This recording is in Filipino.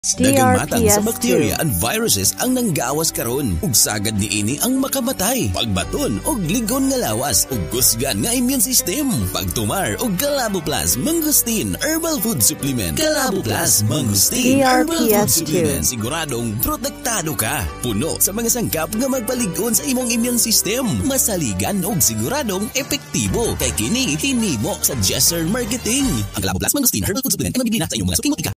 Nagamatang sa DRPS bacteria and viruses ang nanggawas karon ug sagad niini ang makamatay, pagbaton ug ligon nga lawas ug kusgan nga immune system. Pagtumar og Kalabo Plus Mangustin Herbal Food Supplement. Kalabo Plus Mangustin Herbal Food Supplement. Siguradong protektado ka. Puno sa mga sangkap nga magpaligon sa imong immune system. Masaligan ug siguradong epektibo. Kay kini hinimo sa gesture marketing. Ang Kalabo Plus Mangustin Herbal Food Supplement ay mabibili na sa inyong mga suking motika.